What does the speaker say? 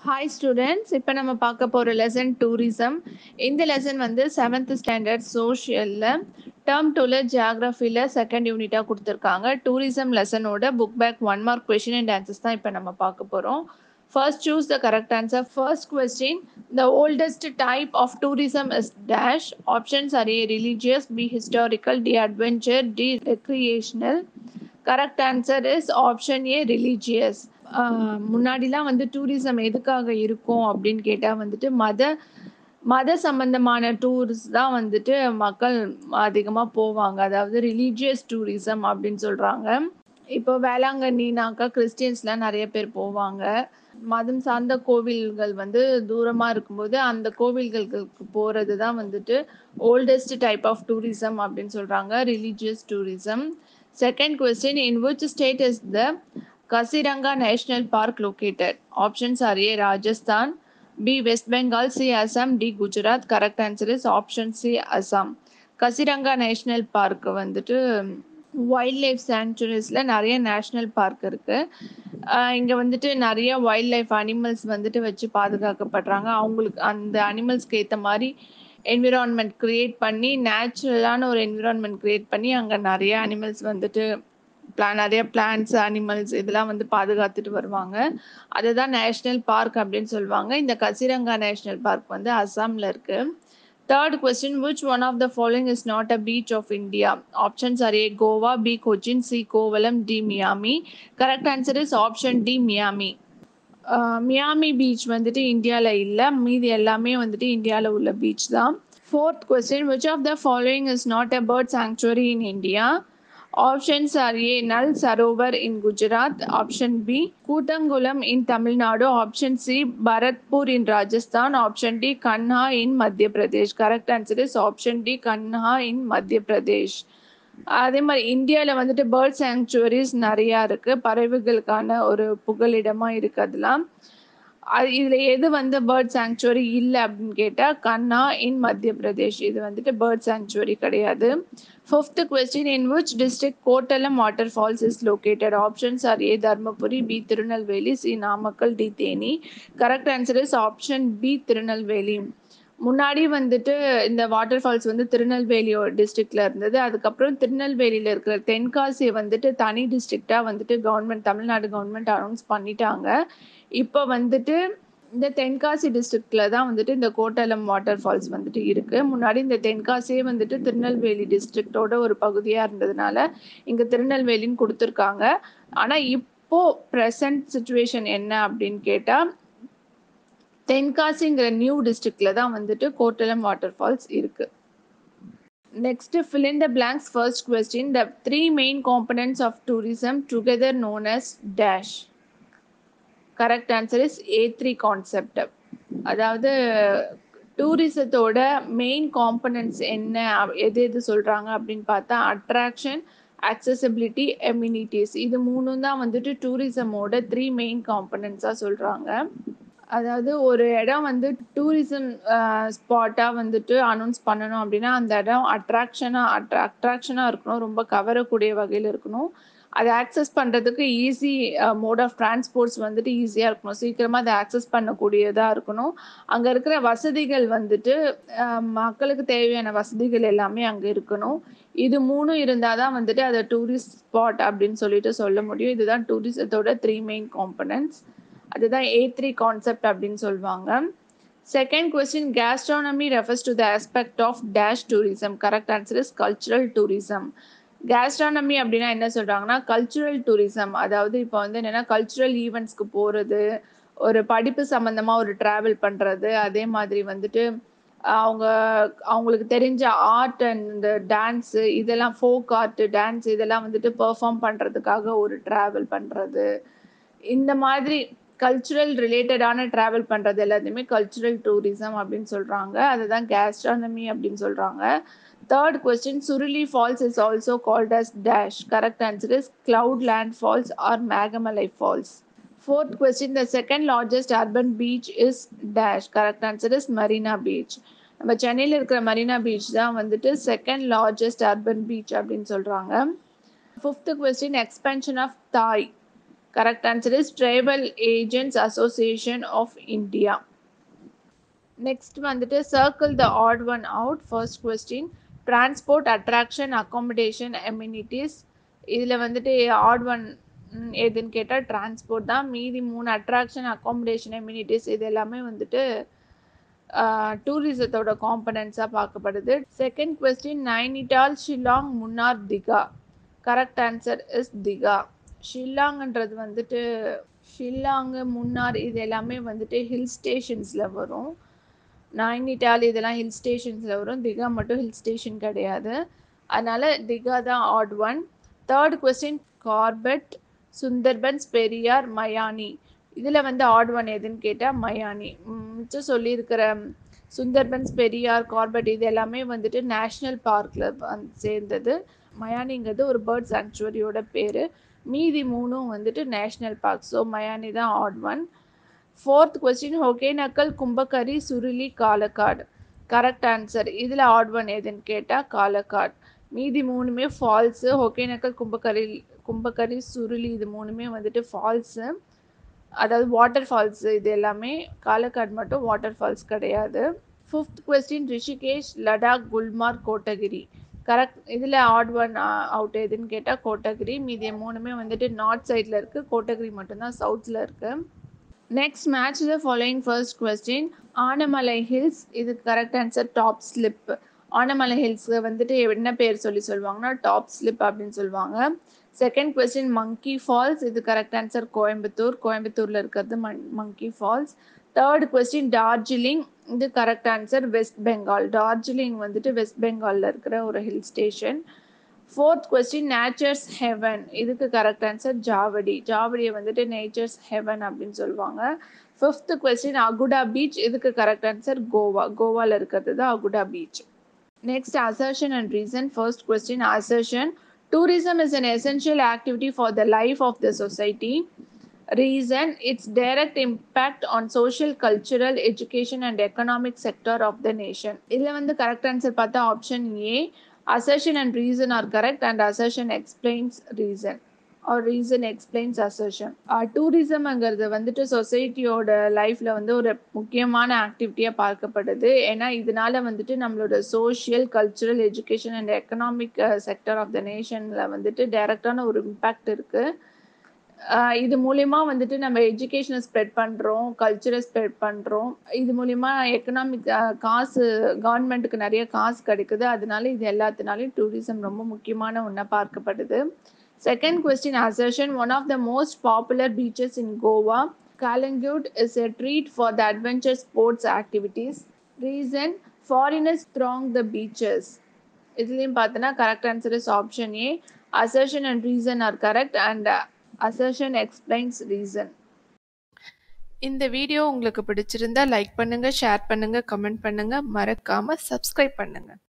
Hi students, இப்போ நம்ம பார்க்க போகிற லெசன் டூரிசம். இந்த லெசன் வந்து 7th ஸ்டாண்டர்ட் சோஷியலில் டேர்ம் 2ல ஜியாகிரஃபியில் செகண்ட் யூனிட்டாக கொடுத்துருக்காங்க. டூரிசம் லெசனோட book back 1 mark question and answers தான் இப்போ நம்ம பார்க்க போகிறோம். First choose the correct answer. First question, the oldest type of tourism is dash. Options are A religious, B historical, D adventure, D recreational. Correct answer is option A religious. முன்னாடிலாம் வந்து tourism எதுக்காக இருக்கும் அப்படின்னு கேட்டால் வந்துட்டு மத சம்பந்தமான tours தான் வந்துட்டு மக்கள் அதிகமாக போவாங்க. அதாவது ரிலீஜியஸ் டூரிசம் அப்படின்னு சொல்கிறாங்க. இப்போ வேளாங்கண்ணினாக்கா கிறிஸ்டியன்ஸ்லாம் நிறைய பேர் போவாங்க. மதம் சார்ந்த கோவில்கள் வந்து தூரமாக இருக்கும்போது அந்த கோவில்களுக்கு போகிறது தான் வந்துட்டு ஓல்டஸ்ட் டைப் ஆஃப் டூரிசம் அப்படின்னு சொல்கிறாங்க, religious tourism. Second question, in which state is the Kaziranga National Park located? Options are A. Rajasthan, B. West Bengal, C. Assam, D. Gujarat. Correct answer is option C. Assam. Kaziranga National Park வந்துட்டு wildlife சாங்சுரிஸில் நிறைய national park இருக்குது. இங்கே வந்துட்டு நிறைய wild life animals வந்துட்டு வச்சு பாதுகாக்கப்படுறாங்க. அவங்களுக்கு அந்த அனிமல்ஸ்க்கு ஏற்ற மாதிரி என்விரான்மெண்ட் க்ரியேட் பண்ணி, நேச்சுரலான ஒரு என்விரான்மெண்ட் க்ரியேட் பண்ணி அங்கே நிறைய அனிமல்ஸ் வந்துட்டு நிறைய பிளான்ட்ஸ், அனிமல்ஸ் இதெல்லாம் வந்து பாதுகாத்துட்டு வருவாங்க. அதுதான் நேஷ்னல் பார்க் அப்படின்னு சொல்லுவாங்க. இந்த கசிரங்கா நேஷ்னல் பார்க் வந்து அஸ்ஸாமில் இருக்குது. Third question, which one of the following is not a beach of India? Options are A. Goa, B. Cochin, C. Kovalam, D. Miami. Correct answer is option D. Miami. Miami beach வந்துட்டு இந்தியாவில் இல்லை, மீதி எல்லாமே வந்துட்டு இந்தியாவில் உள்ள beach தான். Fourth question, which of the following is not a bird sanctuary in India? Options are A. Nal Sarovar in Gujarat. Option B. Kutangulam in Tamil Nadu. Option C. Bharatpur in Rajasthan. Option D. Kanha in Madhya Pradesh. Correct answer is option D. Kanha in Madhya Pradesh. அதே மாதிரி இந்தியாவில் வந்துட்டு bird sanctuaries நிறையா இருக்குது. பறவைகளுக்கான ஒரு புகலிடமாக இருக்குது. அதெல்லாம் இதில் எது வந்து பேர்ட் சாங்சுவரி இல்லை அப்படின்னு கேட்டால் கண்ணா இன் மத்திய பிரதேஷ். இது வந்துட்டு பேர்ட் சாங்சுவரி கிடையாது. Fifth question, in which district Courtallam waterfalls is located? Options are A. Dharmapuri, B. Tirunelveli, C. Namakkal, D. Theni. Correct answer is option B. Tirunelveli. முன்னாடி வந்துட்டு இந்த வாட்டர் ஃபால்ஸ் வந்து திருநெல்வேலி டிஸ்ட்ரிக்ட்ல இருந்தது. அதுக்கப்புறம் திருநெல்வேலியில் இருக்கிற தென்காசியை வந்துட்டு தனி டிஸ்ட்ரிக்டாக வந்துட்டு தமிழ்நாடு கவர்மெண்ட் அனௌன்ஸ் பண்ணிட்டாங்க. இப்போ வந்துட்டு இந்த தென்காசி டிஸ்ட்ரிக்ட்ல தான் வந்துட்டு இந்த கோட்டலம் வாட்டர் ஃபால்ஸ் வந்துட்டு இருக்கு. முன்னாடி இந்த தென்காசியே வந்துட்டு திருநெல்வேலி டிஸ்ட்ரிக்டோட ஒரு பகுதியாக இருந்ததுனால இங்கே திருநெல்வேலின்னு கொடுத்துருக்காங்க. ஆனால் இப்போ ப்ரெசன்ட் சுச்சுவேஷன் என்ன அப்படின்னு கேட்டால் தென்காசிங்கிற நியூ டிஸ்ட்ரிக்ட்ல தான் வந்துட்டு கோட்டலம் வாட்டர் ஃபால்ஸ் இருக்கு. Next, fill in the blanks. First question, the three main components of tourism together known as dash. Correct answer is A3 concept. அதாவது டூரிசத்தோட மெயின் காம்பனன்ட்ஸ் என்ன, எது சொல்கிறாங்க அப்படின்னு பார்த்தா அட்ராக்ஷன், அக்சசிபிலிட்டி, எம்யூனிட்டிஸ். இது மூணும் தான் வந்துட்டு டூரிசமோட 3 மெயின் காம்பனன்ட்ஸாக சொல்கிறாங்க. அதாவது ஒரு இடம் வந்து டூரிசம் ஸ்பாட்டாக வந்துட்டு அனௌன்ஸ் பண்ணணும் அப்படின்னா அந்த இடம் அட்ராக்ஷனாக இருக்கணும், ரொம்ப கவரக்கூடிய வகையில் இருக்கணும். அதை ஆக்சஸ் பண்ணுறதுக்கு ஈஸி மோட் ஆஃப் டிரான்ஸ்போர்ட்ஸ் வந்துட்டு ஈஸியாக இருக்கணும், சீக்கிரமாக அதை ஆக்சஸ் பண்ணக்கூடியதாக இருக்கணும். அங்கே இருக்கிற வசதிகள் வந்துட்டு மக்களுக்கு தேவையான வசதிகள் எல்லாமே அங்கே இருக்கணும். இது மூணும் இருந்தால் தான் வந்துட்டு அதை டூரிஸ்ட் ஸ்பாட் அப்படின்னு சொல்லிட்டு சொல்ல முடியும். இதுதான் டூரிசத்தோட 3 மெயின் காம்பனன்ட்ஸ். அதுதான் A3 கான்செப்ட் அப்படின்னு சொல்லுவாங்க. Second question, gastronomy refers to the aspect of dash tourism. Correct answer is cultural tourism. Gastronomy அப்படின்னா என்ன சொல்கிறாங்கன்னா கல்ச்சுரல் டூரிசம். அதாவது இப்போ வந்து என்னென்னா கல்ச்சுரல் ஈவெண்ட்ஸ்க்கு போகிறது, ஒரு படிப்பு சம்மந்தமாக ஒரு ட்ராவல் பண்ணுறது, அதே மாதிரி வந்துட்டு அவங்களுக்கு தெரிஞ்ச ஆர்ட் அண்ட் டான்ஸு, இதெல்லாம் ஃபோக் ஆர்ட், டான்ஸ் இதெல்லாம் வந்துட்டு பெர்ஃபார்ம் பண்ணுறதுக்காக ஒரு ட்ராவல் பண்ணுறது, இந்த மாதிரி கல்ச்சுரல் ரிலேட்டடான ட்ராவல் பண்ணுறது எல்லாத்தையுமே கல்ச்சுரல் டூரிசம் அப்படின்னு சொல்கிறாங்க. அதுதான் கேஸ்ட்ரானமி அப்படின்னு சொல்கிறாங்க. Third question, Suruli falls is also called as dash. Correct answer is cloud land falls or Meghamalai falls. Fourth question, the second largest urban beach is dash. Correct answer is Marina beach. நம்ம சென்னையில் இருக்கிற Marina beach தான் வந்துட்டு second largest urban beach அப்படின்னு சொல்கிறாங்க. Fifth question, expansion of TAAI Correct answer is Travel Agents Association of India. Next வந்துட்டு circle the odd one out. First question, transport, attraction, accommodation, amenities. இதில் வந்துட்டு odd one எதுன்னு கேட்டால் transport தான். மீதி 3 attraction, accommodation, amenities இது எல்லாமே வந்துட்டு டூரிசத்தோட காம்பனன்ட்ஸாக பார்க்கப்படுது. Second question, Nainital, Shillong, Munnar, Digha. Correct answer is Digha. ஷில்லாங்ன்றது வந்துட்டு ஷில்லாங்கு, முன்னார் இது எல்லாமே வந்துட்டு ஹில் ஸ்டேஷன்ஸில் வரும். நைனிடால் இதெல்லாம் ஹில் ஸ்டேஷன்ஸில் வரும். திகா மட்டும் ஹில் ஸ்டேஷன் கிடையாது. அதனால் திகா தான் odd one. Third question, Corbett, Sundarbans, Periyar, Mayani. இதில் வந்து ஆட் ஒன் எதுன்னு கேட்டால் மயானி. மிச்சம் சொல்லியிருக்கிற சுந்தர்பன்ஸ், பெரியார், கார்பெட் இது எல்லாமே வந்துட்டு நேஷ்னல் பார்க்கில் சேர்ந்தது. மயானிங்கிறது ஒரு பேர்ட் சாங்சுவரியோட பேர். மீதி 3 வந்துட்டு நேஷ்னல் பார்க். ஸோ மயானி தான் odd one. Fourth question, Hogenakkal, Kumbakkarai, Suruli, Kalakkad. Correct answer. இதில் ஆட் ஒன் எதுன்னு கேட்டால் காலக்காடு. மீதி 3மே ஃபால்ஸு. ஒகேனக்கல், கும்பகரி, சுருளி இது 3மே வந்துட்டு ஃபால்ஸு, அதாவது வாட்டர் ஃபால்ஸு. இது எல்லாமே. காலக்காடு மட்டும் வாட்டர் ஃபால்ஸ் கிடையாது. Fifth question, Rishikesh, Ladakh, Gulmarg, Kotagiri. Correct. இதில் ஆட் ஒன் அவுட் எதுன்னு கேட்டால் கோட்டகிரி. மீதி 3மே வந்துட்டு நார்த் சைடில் இருக்குது. கோட்டகிரி மட்டும்தான் சவுத்தில் இருக்குது. Next, match the following. First question, Anamalai hills. இதுக்கு correct answer top slip. Anamalai ஹில்ஸை வந்துட்டு என்ன பேர் சொல்லுவாங்கன்னா டாப் ஸ்லிப் அப்படின்னு சொல்லுவாங்க. Second question, monkey falls. இது கரெக்ட் ஆன்சர் கோயம்புத்தூர். கோயம்புத்தூரில் இருக்கிறது monkey falls. Third question, Darjeeling. இது correct answer west Bengal. Darjeeling வந்துட்டு வெஸ்ட் பெங்காலில் இருக்கிற ஒரு hill station. Fourth question, nature's heaven. இதுக்கு கரெக்ட் ஆன்சர் ஜாவடி. ஜாவடியை வந்துட்டு நேச்சர்ஸ் ஹெவன் அப்படின்னு சொல்லுவாங்க. Fifth question, Aguada beach. இதுக்கு கரெக்ட் ஆன்சர் கோவா. கோவாவில் இருக்கிறது தான் Aguada beach. Next, assertion and reason. First question, assertion. Tourism is an essential activity for the life of the society. Reason, its direct impact on social, cultural, education and economic sector of the nation. இதில் வந்து correct answer பார்த்தா option A. Assertion and reason are correct and assertion explains reason. or reason explains assertion. டூரிசம்ங்கிறது வந்துட்டு சொசைட்டியோட லைஃப்பில் வந்து ஒரு முக்கியமான ஆக்டிவிட்டியாக பார்க்கப்படுது. ஏன்னா இதனால வந்துட்டு நம்மளோட social, cultural, education and economic sector of the நேஷனில் வந்துட்டு டைரக்டான ஒரு இம்பேக்ட் இருக்குது. இது மூலிமா வந்துட்டு நம்ம எஜுகேஷனை ஸ்ப்ரெட் பண்ணுறோம், கல்ச்சரை ஸ்ப்ரெட் பண்ணுறோம். இது மூலிமா எக்கனாமிக் காசு, கவர்மெண்ட்டுக்கு நிறைய காசு கிடைக்குது. அதனால இது எல்லாத்தினாலையும் டூரிசம் ரொம்ப முக்கியமான ஒன்றா பார்க்கப்படுது. Second question, assertion. One of the most popular beaches in Goa, Calangute, is a treat for the adventure sports activities. Reason, foreigners throng the beaches. இதுலேயும் பார்த்தோன்னா correct answer is option A. Assertion and reason are correct and assertion explains reason. இந்த video உங்களுக்கு பிடிச்சிருந்தா like பண்ணுங்க, share பண்ணுங்க, comment பண்ணுங்க, மறக்காம subscribe பண்ணுங்க.